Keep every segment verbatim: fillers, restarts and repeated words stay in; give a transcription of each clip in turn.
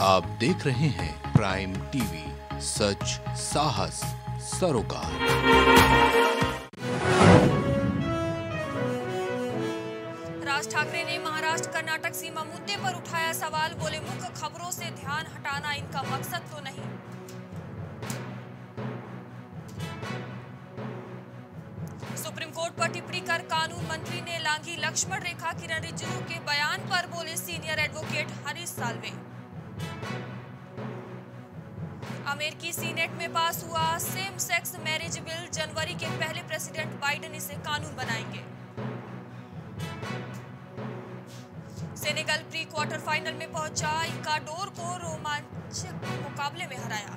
आप देख रहे हैं प्राइम टीवी, सच साहस सरोकार। राज ठाकरे ने महाराष्ट्र कर्नाटक सीमा मुद्दे पर उठाया सवाल, बोले मुख्य खबरों से ध्यान हटाना इनका मकसद तो नहीं। सुप्रीम कोर्ट पर टिप्पणी कर कानून मंत्री ने लांघी लक्ष्मण रेखा, किरण रिजिजू के बयान पर बोले सीनियर एडवोकेट हरीश साल्वे। अमेरिकी सीनेट में पास हुआ सेम सेक्स मैरिज बिल, जनवरी के पहले प्रेसिडेंट बाइडेन इसे कानून बनाएंगे। सेनेगल प्री क्वार्टर फाइनल में पहुंचा, इक्वाडोर को रोमांचक मुकाबले में हराया।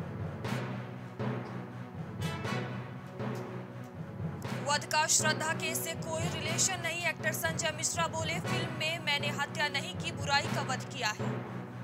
वध का श्रद्धा केस से कोई रिलेशन नहीं, एक्टर संजय मिश्रा बोले फिल्म में मैंने हत्या नहीं की, बुराई का वध किया है।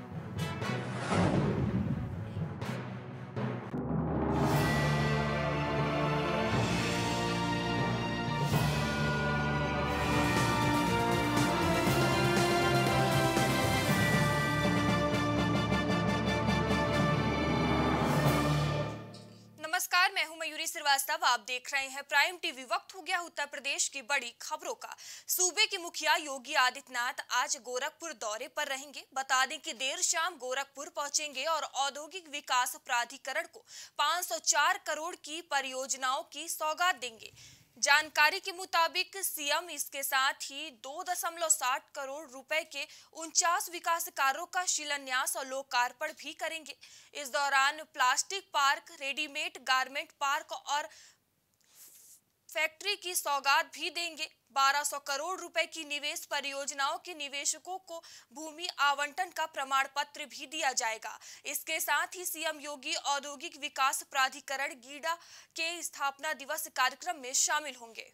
नमस्कार, मैं हूं मयूरी श्रीवास्तव। आप देख रहे हैं प्राइम टीवी। वक्त हो गया उत्तर प्रदेश की बड़ी खबरों का। सूबे के मुखिया योगी आदित्यनाथ आज गोरखपुर दौरे पर रहेंगे। बता दें कि देर शाम गोरखपुर पहुंचेंगे और औद्योगिक विकास प्राधिकरण को पाँच सौ चार करोड़ की परियोजनाओं की सौगात देंगे। जानकारी के मुताबिक सीएम इसके साथ ही दो दशमलव साठ करोड़ रुपए के उनचास विकास कार्यों का शिलान्यास और लोकार्पण भी करेंगे। इस दौरान plastic park, readymade garment park और फैक्ट्री की सौगात भी देंगे। बारह सौ करोड़ रुपए की निवेश परियोजनाओं के निवेशकों को भूमि आवंटन का प्रमाण पत्र भी दिया जाएगा। इसके साथ ही सीएम योगी औद्योगिक विकास प्राधिकरण गीडा के स्थापना दिवस कार्यक्रम में शामिल होंगे।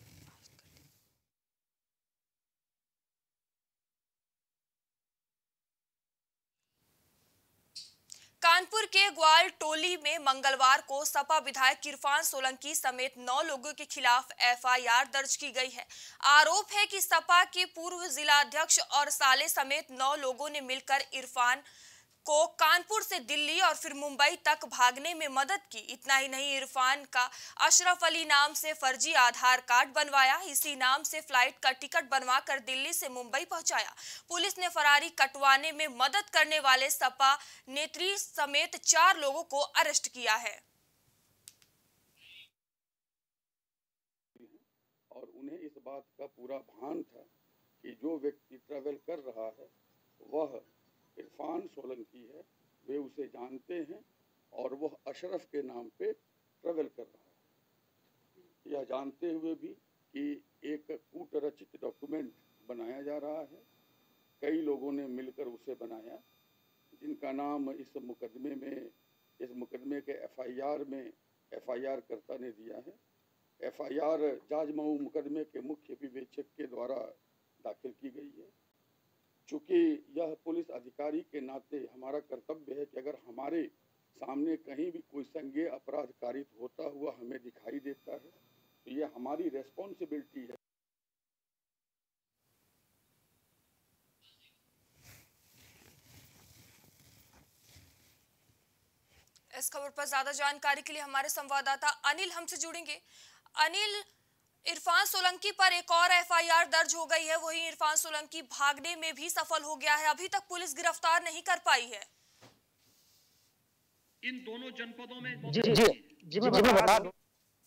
कानपुर के ग्वाल टोली में मंगलवार को सपा विधायक इरफान सोलंकी समेत नौ लोगों के खिलाफ एफआईआर दर्ज की गई है। आरोप है कि सपा के पूर्व जिलाध्यक्ष और साले समेत नौ लोगों ने मिलकर इरफान को कानपुर से दिल्ली और फिर मुंबई तक भागने में मदद की। इतना ही नहीं, इरफान का अशरफ अली नाम से फर्जी आधार कार्ड बनवाया, इसी नाम से फ्लाइट का टिकट बनवाकर दिल्ली से मुंबई पहुंचाया। पुलिस ने फरारी कटवाने में मदद करने वाले सपा नेत्री समेत चार लोगों को अरेस्ट किया है। और उन्हें इस बात का पूरा भान था कि जो व्यक्ति ट्रैवल कर रहा है वह इरफान सोलंकी है, वे उसे जानते हैं और वह अशरफ के नाम पे ट्रैवल कर रहा है। यह जानते हुए भी कि एक कूटरचित डॉक्यूमेंट बनाया जा रहा है, कई लोगों ने मिलकर उसे बनाया, जिनका नाम इस मुकदमे में इस मुकदमे के एफआईआर में एफआईआर कर्ता ने दिया है। एफआईआर जाजमऊ मुकदमे के मुख्य विवेचक के द्वारा दाखिल की गई है। चूँकि यह पुलिस अधिकारी के नाते हमारा कर्तव्य है कि अगर हमारे सामने कहीं भी कोई संज्ञेय अपराध कारित होता हुआ हमें दिखाई देता है तो यह हमारी रेस्पॉन्सिबिलिटी है। इस खबर पर ज्यादा जानकारी के लिए हमारे संवाददाता अनिल हमसे जुड़ेंगे। अनिल, इरफान सोलंकी पर एक और एफआईआर दर्ज हो गई है, वहीं इरफान सोलंकी भागने में भी सफल हो गया है। अभी तक पुलिस गिरफ्तार नहीं कर पाई है। इन दोनों जनपदों में जी जी जी मैं बता दूं,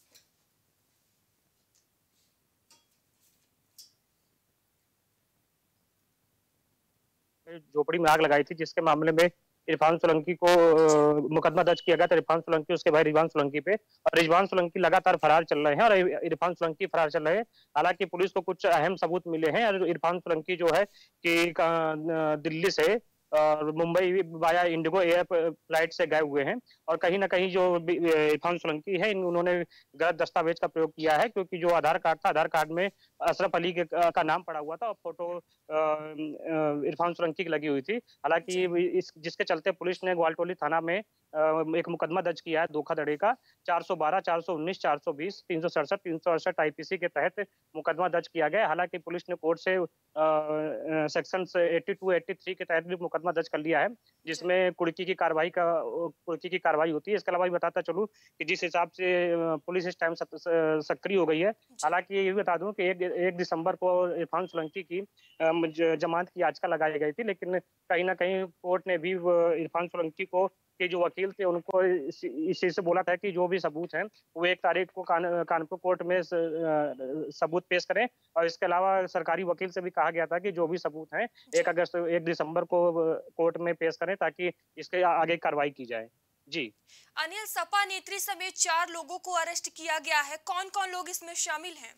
झोपड़ी में आग लगाई थी जिसके मामले में इरफान सोलंकी को मुकदमा दर्ज किया गया था। इरफान सोलंकी, उसके भाई रिजवान सोलंकी पे, और रिजवान सोलंकी लगातार फरार चल रहे हैं और इरफान सोलंकी फरार चल रहे हैं। हालांकि पुलिस को कुछ अहम सबूत मिले हैं और इरफान सोलंकी जो है कि दिल्ली से और Mumbai via IndiGo air flight से गए हुए हैं और कहीं ना कहीं जो इरफान सोलंकी है उन्होंने गलत दस्तावेज का प्रयोग किया है, क्योंकि जो आधार कार्ड था, आधार कार्ड में अशरफ अली के का नाम पड़ा हुआ था और फोटो इरफान सोलंकी की लगी हुई थी। हालांकि इस जिसके चलते पुलिस ने ग्वालटोली थाना में एक मुकदमा दर्ज किया है धोखाधड़ी का, चार सौ बारह, चार सौ उन्नीस, चार सौ बीस, तीन सौ सड़सठ, तीन सौ अड़सठ आईपीसी के तहत मुकदमा दर्ज किया गया। हालांकि पुलिस ने कोर्ट से सेक्शन बयासी, तिरासी के तहत भी मुकदमा मुकदमा दर्ज कर लिया है, जिसमें कुर्की की कार्रवाई का कुर्की की कार्रवाई होती है। इसके अलावा भी बताता चलूं कि जिस हिसाब से पुलिस इस टाइम सक्रिय हो गई है, हालांकि ये भी बता दूं कि एक, एक दिसंबर को इरफान सोलंकी की जमानत की याचिका लगाई गई थी, लेकिन कहीं ना कहीं कोर्ट ने भी इरफान सोलंकी को के जो वकील थे उनको इस चीज से बोला था कि जो भी सबूत हैं वो एक तारीख को कान, कानपुर कोर्ट में सबूत पेश करें, और इसके अलावा सरकारी वकील से भी कहा गया था कि जो भी सबूत हैं एक अगस्त एक दिसंबर को कोर्ट में पेश करें ताकि इसके आगे कार्रवाई की जाए। जी अनिल, सपा नेत्री समेत चार लोगों को अरेस्ट किया गया है, कौन कौन लोग इसमें शामिल हैं?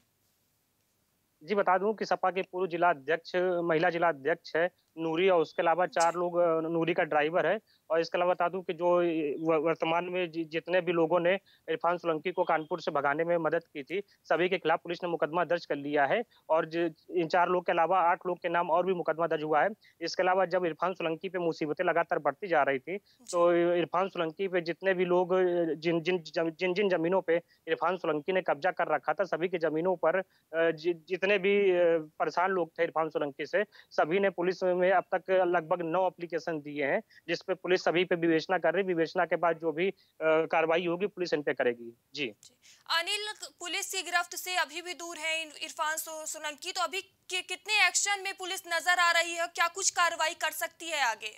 जी बता दूं कि सपा के पूर्व जिला अध्यक्ष महिला जिला अध्यक्ष है नूरी, और उसके अलावा चार लोग, नूरी का ड्राइवर है, और इसके अलावा बता दूं कि जो वर्तमान में जितने भी लोगों ने इरफान सोलंकी को कानपुर से भगाने में मदद की थी, सभी के खिलाफ पुलिस ने मुकदमा दर्ज कर लिया है, और इन चार लोग के अलावा आठ लोग के नाम और भी मुकदमा दर्ज हुआ है। इसके अलावा जब इरफान सोलंकी पे मुसीबतें लगातार बढ़ती जा रही थी, तो इरफान सोलंकी पे जितने भी लोग जिन जिन जिन जिन जमीनों पे इरफान सोलंकी ने कब्जा कर रखा था, सभी की जमीनों पर जितने भी परेशान लोग थे इरफान सोलंकी से, सभी ने पुलिस में अब तक लगभग नौ एप्लीकेशन दिए हैं, जिसपे पुलिस सभी पे विवेचना कर रही है। विवेचना के बाद जो भी कार्रवाई होगी पुलिस इन पे करेगी। जी अनिल, पुलिस की गिरफ्त से अभी भी दूर है इरफान सोलंकी, तो अभी कि, कितने एक्शन में पुलिस नजर आ रही है, क्या कुछ कार्रवाई कर सकती है आगे?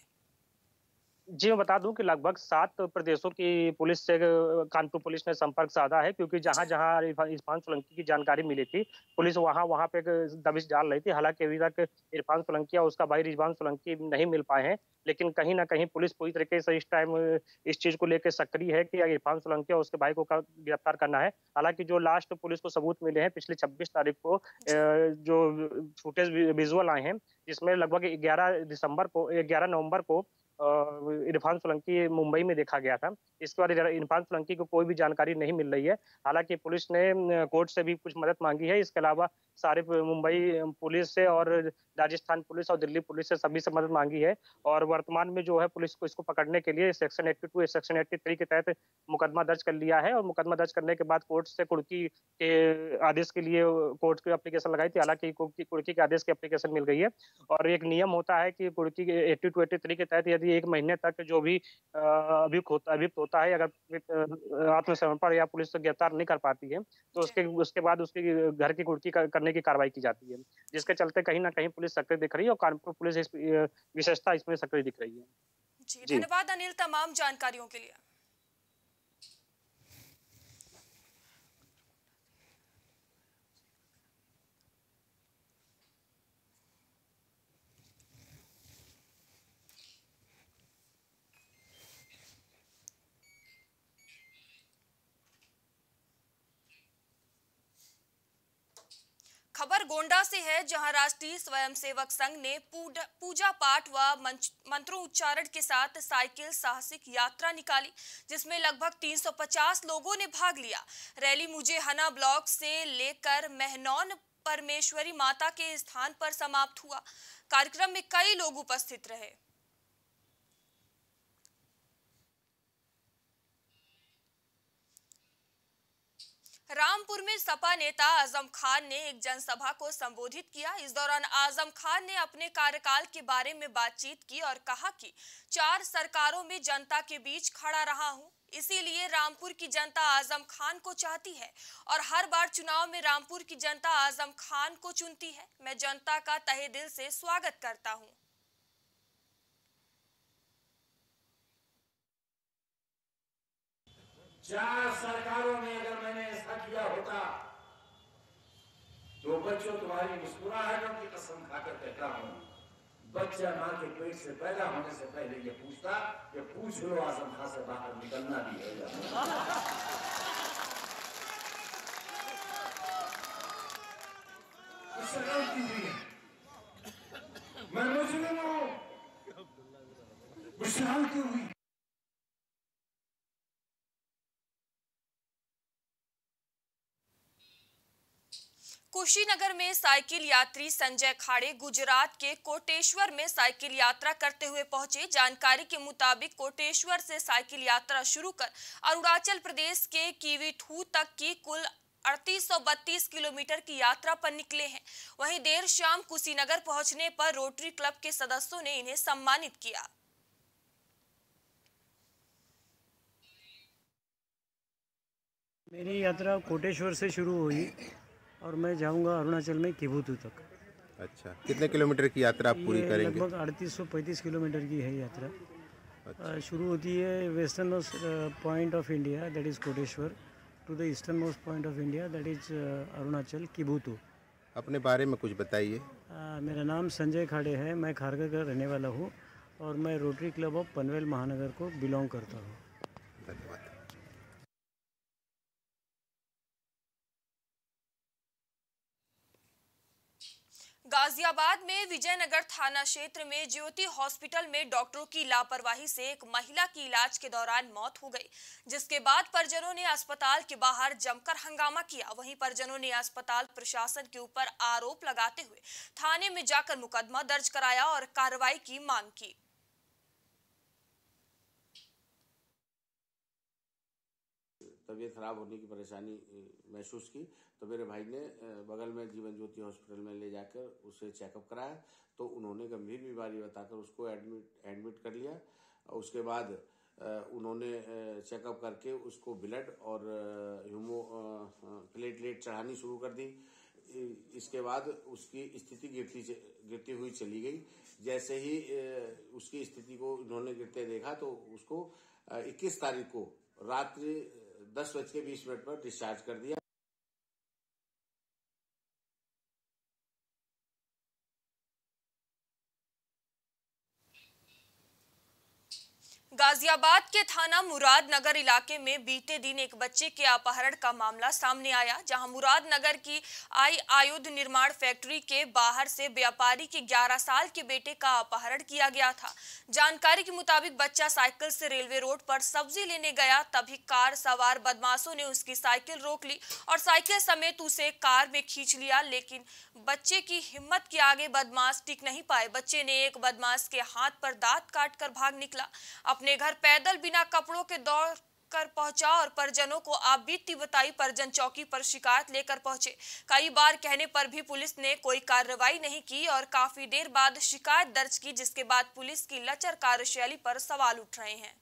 जी मैं बता दूं कि लगभग सात प्रदेशों की पुलिस से कानपुर पुलिस ने संपर्क साधा है, क्योंकि जहां जहां इरफान सोलंकी की जानकारी मिली थी पुलिस वहां वहां पे दबिश डाल रही थी। हालांकि अभी तक इरफान सोलंकी और उसका भाई रिजवान सोलंकी नहीं मिल पाए हैं, लेकिन कहीं ना कहीं पुलिस पूरी तरीके से इस टाइम इस चीज को लेकर सक्रिय है कि इरफान सोलंकी और उसके भाई को गिरफ्तार करना है। हालांकि जो लास्ट पुलिस को सबूत मिले हैं पिछली छब्बीस तारीख को जो फुटेज विजुअल आए हैं, जिसमें लगभग ग्यारह दिसंबर को ग्यारह नवंबर को इरफान सोलंकी मुंबई में देखा गया था। इसके बाद इरफान सोलंकी को कोई भी जानकारी नहीं मिल रही है। हालांकि पुलिस ने कोर्ट से भी कुछ मदद मांगी है। इसके अलावा सारे मुंबई पुलिस से और राजस्थान पुलिस और दिल्ली पुलिस से सभी से मदद मांगी है, और वर्तमान में जो है पुलिस को इसको पकड़ने के लिए सेक्शन बयासी सेक्शन तिरासी के तहत मुकदमा दर्ज कर लिया है, और मुकदमा दर्ज करने के बाद कोर्ट से कुर्की के आदेश के लिए कोर्ट की एप्लीकेशन लगाई थी। हालांकि कुर्की के आदेश की एप्लीकेशन मिल गई है, और एक नियम होता है कि कुर्की के एट्टी टू एट्टी थ्री के तहत यदि एक महीने तक जो भी अभियुक्त होता अभियुक्त होता है, अगर आत्मसमर्पण या पुलिस गिरफ्तार नहीं कर पाती है, तो उसके उसके बाद उसके घर की कुर्की करने की कार्रवाई की जाती है, जिसके चलते कहीं ना कहीं पुलिस सक्रिय दिख रही है, और कानपुर पुलिस इस विशेषता इसमें सक्रिय दिख रही है। जी, धन्यवाद अनिल तमाम जानकारियों के लिए। खबर गोंडा से है, जहां राष्ट्रीय स्वयंसेवक संघ ने पूजा पाठ व मंत्रोच्चारण के साथ साइकिल साहसिक यात्रा निकाली, जिसमें लगभग तीन सौ पचास लोगों ने भाग लिया। रैली मुजेहना ब्लॉक से लेकर मेहनौन परमेश्वरी माता के स्थान पर समाप्त हुआ। कार्यक्रम में कई लोग उपस्थित रहे। रामपुर में सपा नेता आजम खान ने एक जनसभा को संबोधित किया। इस दौरान आजम खान ने अपने कार्यकाल के बारे में बातचीत की और कहा कि चार सरकारों में जनता के बीच खड़ा रहा हूं, इसीलिए रामपुर की जनता आजम खान को चाहती है और हर बार चुनाव में रामपुर की जनता आजम खान को चुनती है। मैं जनता का तहे दिल से स्वागत करता हूं। चार सरकारों में अगर मैंने ऐसा किया होता तो बच्चों तुम्हारी मुस्कुराहटों की कसम खाकर कहता हूं, बच्चा मां के पेट से पैदा होने से पहले ये पूछता कि पूछ लो आजम खान से बाहर निकलना भी है। मैं मुस्लिम हूं, विशाल क्यों हुई? कुशीनगर में साइकिल यात्री संजय खाड़े गुजरात के कोटेश्वर में साइकिल यात्रा करते हुए पहुंचे। जानकारी के मुताबिक कोटेश्वर से साइकिल यात्रा शुरू कर अरुणाचल प्रदेश के कीवीठू तक की कुल अड़तीस सौ बत्तीस किलोमीटर की यात्रा पर निकले हैं। वहीं देर शाम कुशीनगर पहुंचने पर रोटरी क्लब के सदस्यों ने इन्हें सम्मानित किया। मेरी यात्रा कोटेश्वर से शुरू हुई और मैं जाऊंगा अरुणाचल में किबुतु तक। अच्छा, कितने किलोमीटर की यात्रा आप पूरी करेंगे? लगभग अड़तीस सौ पैंतीस किलोमीटर की है यात्रा। अच्छा। शुरू होती है western most point of India that is Koteshwar to the eastern most point of India that is Arunachal Kibithu. अपने बारे में कुछ बताइए। मेरा नाम संजय खाड़े है, मैं खारगर का रहने वाला हूँ और मैं रोटरी क्लब ऑफ पनवेल महानगर को बिलोंग करता हूँ। धन्यवाद। गाजियाबाद में विजयनगर थाना क्षेत्र में ज्योति हॉस्पिटल में डॉक्टरों की लापरवाही से एक महिला की इलाज के दौरान मौत हो गई, जिसके बाद परिजनों ने अस्पताल के बाहर जमकर हंगामा किया। वहीं परिजनों ने अस्पताल प्रशासन के ऊपर आरोप लगाते हुए थाने में जाकर मुकदमा दर्ज कराया और कार्रवाई की मांग की। तबीयत खराब होने की परेशानी महसूस की तो मेरे भाई ने बगल में जीवन ज्योति हॉस्पिटल में ले जाकर उसे चेकअप कराया तो उन्होंने गंभीर बीमारी बताकर उसको एडमिट एडमिट कर लिया। उसके बाद उन्होंने चेकअप करके उसको ब्लड और ह्यूमो प्लेटलेट चढ़ानी शुरू कर दी। इसके बाद उसकी स्थिति गिरती गिरती हुई चली गई। जैसे ही उसकी स्थिति को इन्होंने गिरते देखा तो उसको इक्कीस तारीख को रात्रि दस बज के बीस मिनट पर डिस्चार्ज कर दिया। गाजियाबाद के थाना मुरादनगर इलाके में बीते दिन एक बच्चे के अपहरण का मामला सामने आया, जहां मुरादनगर की आई आयुध निर्माण फैक्ट्री के बाहर से व्यापारी के ग्यारह साल के बेटे का अपहरण किया गया था। जानकारी के मुताबिक बच्चा साइकिल से रेलवे रोड पर सब्जी लेने गया, तभी कार सवार बदमाशों ने उसकी साइकिल रोक ली और साइकिल समेत उसे कार में खींच लिया, लेकिन बच्चे की हिम्मत के आगे बदमाश टिक नहीं पाए। बच्चे ने एक बदमाश के हाथ पर दांत काट कर भाग निकला। अपने घर पैदल बिना कपड़ों के दौड़ कर पहुंचा और परिजनों को आप बीती बताई। परिजन चौकी पर शिकायत लेकर पहुंचे। कई बार कहने पर भी पुलिस ने कोई कार्रवाई नहीं की और काफी देर बाद शिकायत दर्ज की, जिसके बाद पुलिस की लचर कार्यशैली पर सवाल उठ रहे हैं।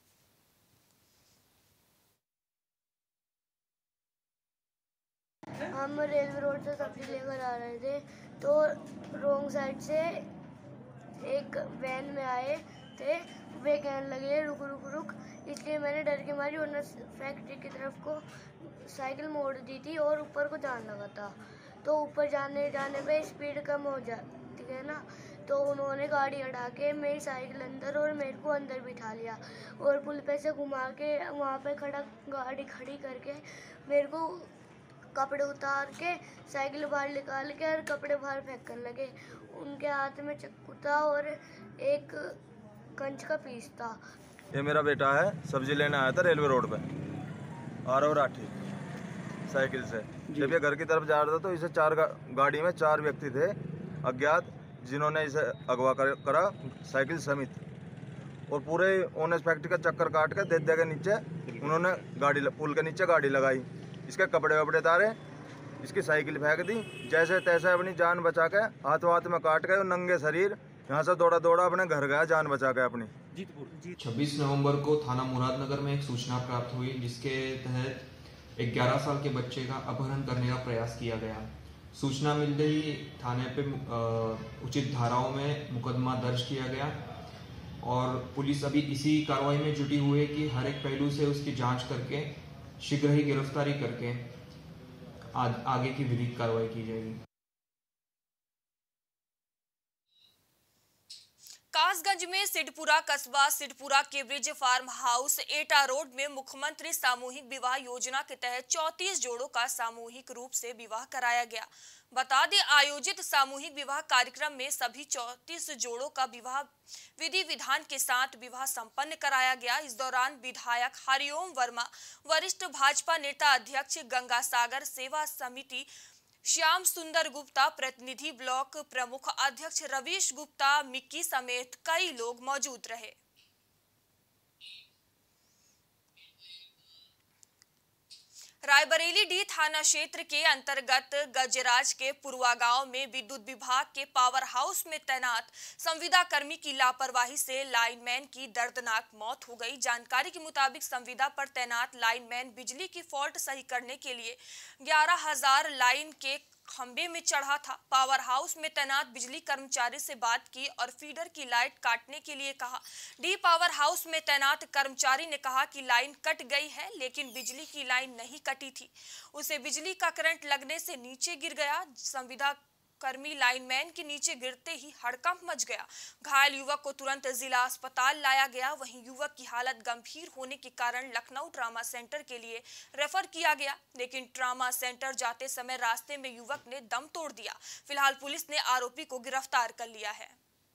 हम रेलवे रोड से सब्जी लेकर आ रहे थे तो रोंग साइड से एक वैन में आए थे। वे कहने लगे रुक रुक रुक, इसलिए मैंने डर के मारी उन्होंने फैक्ट्री की तरफ को साइकिल मोड़ दी थी और ऊपर को जाने लगा था। तो ऊपर जाने जाने पे स्पीड कम हो जाती है ना, तो उन्होंने गाड़ी हटा के मेरी साइकिल अंदर और मेरे को अंदर बिठा लिया और पुल पे से घुमा के वहाँ पे खड़ा गाड़ी खड़ी करके मेरे को कपड़े उतार के साइकिल बाहर निकाल के और कपड़े बाहर फेंकने लगे। उनके हाथ में चाकू था और एक कंच का पीस था। ये मेरा बेटा है, सब्जी लेने आया था रेलवे रोड पे आर और आठी साइकिल से। जब ये घर की तरफ जा रहा था तो इसे चार गा, गाड़ी में चार व्यक्ति थे अज्ञात, जिन्होंने इसे अगवा कर, करा साइकिल समेत और पूरे ओनेस फैक्ट्री का चक्कर काट के देद्या के नीचे उन्होंने गाड़ी पुल के नीचे गाड़ी लगाई। इसके कपड़े वपड़े तारे, इसकी साइकिल फेंक दी। जैसे तैसे अपनी जान बचा के हाथों हाथ में काट गए और नंगे शरीर यहाँ से दौड़ा दौड़ा अपने घर गया जान बचा के अपनी। छब्बीस नवंबर को थाना मुरादनगर में एक सूचना प्राप्त हुई, जिसके तहत एक ग्यारह साल के बच्चे का अपहरण करने का प्रयास किया गया। सूचना मिलते ही थाने पे उचित धाराओं में मुकदमा दर्ज किया गया और पुलिस अभी इसी कार्रवाई में जुटी हुई है कि हर एक पहलू से उसकी जांच करके शीघ्र ही गिरफ्तारी करके आगे की विधिक कार्रवाई की जाएगी। कासगंज में सिद्धपुरा कस्बा सिद्धपुरा के bridge farm house Etah road में मुख्यमंत्री सामूहिक विवाह योजना के तहत चौंतीस जोड़ों का सामूहिक रूप से विवाह कराया गया। बता दें, आयोजित सामूहिक विवाह कार्यक्रम में सभी चौंतीस जोड़ों का विवाह विधि विधान के साथ विवाह संपन्न कराया गया। इस दौरान विधायक हरिओम वर्मा, वरिष्ठ भाजपा नेता अध्यक्ष गंगा सागर सेवा समिति श्याम सुंदर गुप्ता, प्रतिनिधि ब्लॉक प्रमुख अध्यक्ष रवीश गुप्ता, मिक्की समेत कई लोग मौजूद रहे। रायबरेली डी थाना क्षेत्र के अंतर्गत गजराज के पुरवा गांव में विद्युत विभाग के पावर हाउस में तैनात संविदा कर्मी की लापरवाही से लाइनमैन की दर्दनाक मौत हो गई। जानकारी के मुताबिक संविदा पर तैनात लाइनमैन बिजली की फॉल्ट सही करने के लिए ग्यारह हजार लाइन के खंबे में चढ़ा था। पावर हाउस में तैनात बिजली कर्मचारी से बात की और फीडर की लाइट काटने के लिए कहा। डी पावर हाउस में तैनात कर्मचारी ने कहा कि लाइन कट गई है, लेकिन बिजली की लाइन नहीं कटी थी। उसे बिजली का करंट लगने से नीचे गिर गया। संविदा कर्मी लाइनमैन के नीचे गिरते ही हड़कंप मच गया। घायल युवक को तुरंत जिला अस्पताल लाया गया। वहीं युवक की हालत गंभीर होने के कारण लखनऊ ट्रामा सेंटर के लिए रेफर किया गया, लेकिन ट्रामा सेंटर जाते समय रास्ते में युवक ने दम तोड़ दिया। फिलहाल पुलिस ने आरोपी को गिरफ्तार कर लिया है।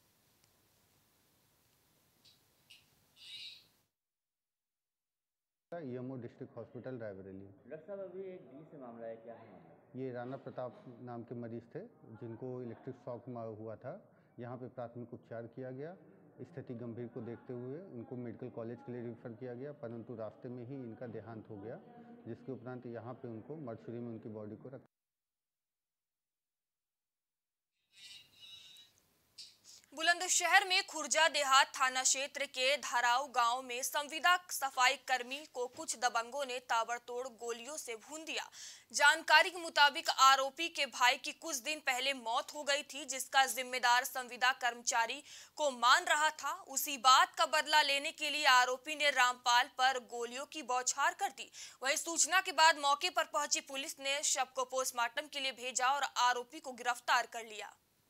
EMO district hospital Raebareli. Doctor साहब, अभी एक डी से मामला है, क्या है मामला? ये राणा प्रताप नाम के मरीज थे जिनको इलेक्ट्रिक शॉक हुआ था। यहाँ पे प्राथमिक उपचार किया गया। स्थिति गंभीर को देखते हुए उनको मेडिकल कॉलेज के लिए रेफर किया गया, परंतु रास्ते में ही इनका देहांत हो गया, जिसके उपरांत यहाँ पे उनको मर्चुरी में उनकी बॉडी को रखा। बुलंदशहर में खुर्जा देहात थाना क्षेत्र के धाराव गांव में संविदा सफाई कर्मी को कुछ दबंगों ने ताबड़तोड़ गोलियों से भून दिया। जानकारी के मुताबिक आरोपी के भाई की कुछ दिन पहले मौत हो गई थी, जिसका जिम्मेदार संविदा कर्मचारी को मान रहा था। उसी बात का बदला लेने के लिए आरोपी ने रामपाल पर गोलियों की बौछार कर दी। वहीं सूचना के बाद मौके पर पहुंची पुलिस ने शव को पोस्टमार्टम के लिए भेजा और आरोपी को गिरफ्तार कर लिया।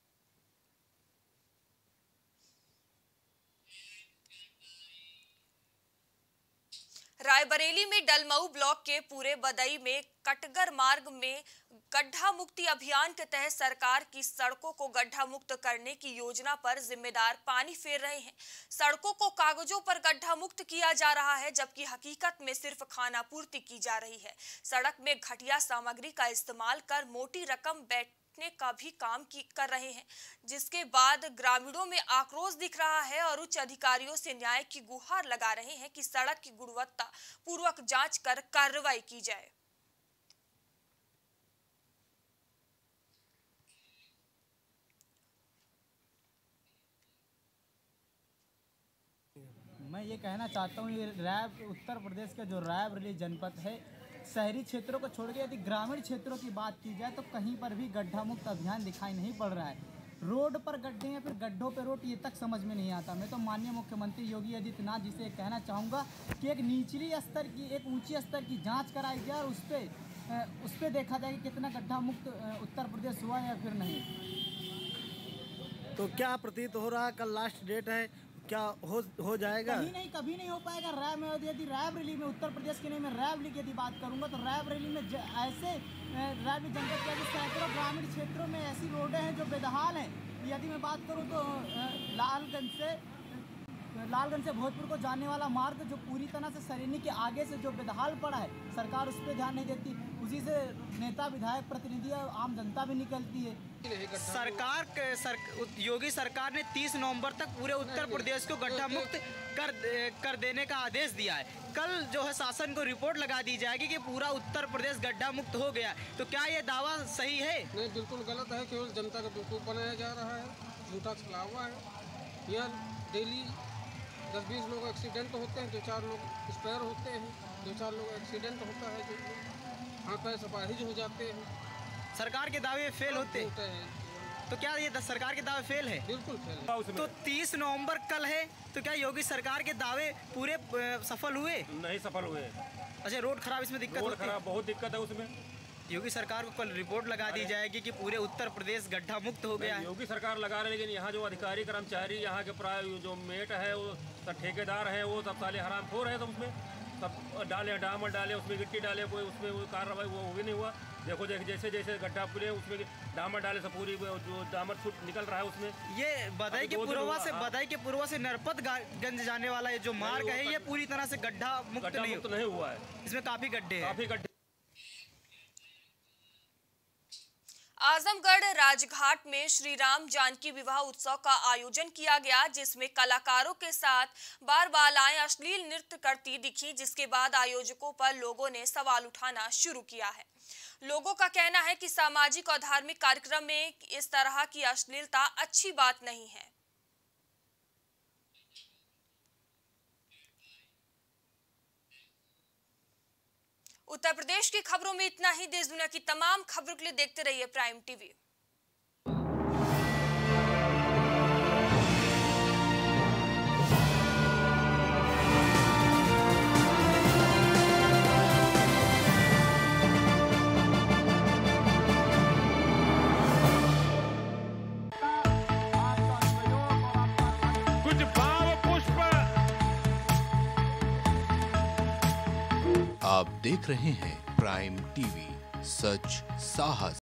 रायबरेली में डलमऊ ब्लॉक के पूरे बदई में कटगर मार्ग में गड्ढा मुक्ति अभियान के तहत सरकार की सड़कों को गड्ढा मुक्त करने की योजना पर जिम्मेदार पानी फेर रहे हैं। सड़कों को कागजों पर गड्ढा मुक्त किया जा रहा है, जबकि हकीकत में सिर्फ खानापूर्ति की जा रही है। सड़क में घटिया सामग्री का इस्तेमाल कर मोटी रकम बैठ का भी काम की कर रहे हैं, जिसके बाद ग्रामीणों में आक्रोश दिख रहा है और उच्च अधिकारियों से न्याय की गुहार लगा रहे हैं कि सड़क की गुणवत्ता पूर्वक जांच कर कार्रवाई की जाए। मैं ये कहना चाहता हूँ, ये राय उत्तर प्रदेश का जो रायबरेली जनपद है, शहरी क्षेत्रों को छोड़ के यदि ग्रामीण क्षेत्रों की बात की जाए तो कहीं पर भी गड्ढा मुक्त अभियान दिखाई नहीं पड़ रहा है। रोड पर गड्ढे या फिर गड्ढों पर रोड, ये तक समझ में नहीं आता। मैं तो माननीय मुख्यमंत्री योगी आदित्यनाथ जी से कहना चाहूँगा कि एक निचली स्तर की, एक ऊंची स्तर की जांच कराई जाए और उस पर उस पर देखा जाए कि कितना गड्ढा मुक्त उत्तर प्रदेश हुआ या फिर नहीं। तो क्या प्रतीत हो रहा है, कल लास्ट डेट है, क्या हो हो जाएगा? कहीं नहीं, कभी नहीं हो पाएगा। राय में यदि रायबरेली में, उत्तर प्रदेश के नहीं, मैं रायबरेली की यदि बात करूंगा तो रायबरेली में ऐसे रायबरेली जनपद के सैकड़ों ग्रामीण क्षेत्रों में ऐसी रोडें हैं जो बेदहाल हैं। यदि मैं बात करूं तो लालगंज से लालगंज से भोजपुर को जाने वाला मार्ग जो पूरी तरह से सरेनी के आगे से जो बेदहाल पड़ा है, सरकार उस पर ध्यान नहीं देती। उसी से नेता, विधायक, प्रतिनिधि और आम जनता भी निकलती है। सरकार के सर, योगी सरकार ने तीस नवंबर तक पूरे उत्तर प्रदेश को गड्ढा मुक्त कर कर देने का आदेश दिया है। कल जो है शासन को रिपोर्ट लगा दी जाएगी कि पूरा उत्तर प्रदेश गड्ढा मुक्त हो गया। तो क्या ये दावा सही है? नहीं, बिल्कुल गलत है। केवल जनता का बेवकूफ़ बनाया जा रहा है, झूठा चला हुआ है। यहाँ डेली दस बीस लोग एक्सीडेंट होते हैं, दो चार लोग एक्सपायर होते हैं, दो चार लोग एक्सीडेंट होता है, जो हाथ पैर सपाहिज हो जाते हैं। सरकार के दावे फेल होते हैं। तो क्या ये सरकार के दावे फेल है? बिल्कुल फेल है। तो तीस नवंबर कल है, तो क्या योगी सरकार के दावे पूरे सफल हुए? नहीं सफल हुए। अच्छा, रोड खराब, इसमें दिक्कत रोड खराब, बहुत दिक्कत है उसमें। योगी सरकार को कल रिपोर्ट लगा दी जाएगी कि पूरे उत्तर प्रदेश गड्ढा मुक्त हो गया है। योगी सरकार लगा रहे, लेकिन यहाँ जो अधिकारी कर्मचारी, यहाँ के प्राय जो मेट है, वो सब ठेकेदार है, वो सब साले हरामखोर है। तो उसमें सब डाले, डामर डाले, उसमें गिट्टी डाले, कोई उसमें वो कार्रवाई वो भी नहीं हुआ। देखो देख जैसे जैसे गड्ढा खुले उसमें डामर डाले से पूरी जो डामर छूट निकल रहा है उसमें। ये बदाई के पूर्वा से बदाई के पूर्वा से नरपतगंज जाने वाला ये जो मार्ग है, ये पूरी तरह से गड्ढा मुक्त नहीं, नहीं हुआ है। इसमें काफी गड्ढे हैं। काफी गड्ढे आजमगढ़ राजघाट में श्री राम जानकी विवाह उत्सव का आयोजन किया गया, जिसमें कलाकारों के साथ बार बालाएं अश्लील नृत्य करती दिखी, जिसके बाद आयोजकों पर लोगों ने सवाल उठाना शुरू किया है। लोगों का कहना है कि सामाजिक और धार्मिक कार्यक्रम में इस तरह की अश्लीलता अच्छी बात नहीं है। उत्तर प्रदेश की खबरों में इतना ही। देश दुनिया की तमाम खबरों के लिए देखते रहिए प्राइम टीवी। कुछ भाव पुष्प। आप देख रहे हैं प्राइम टीवी, सच साहस।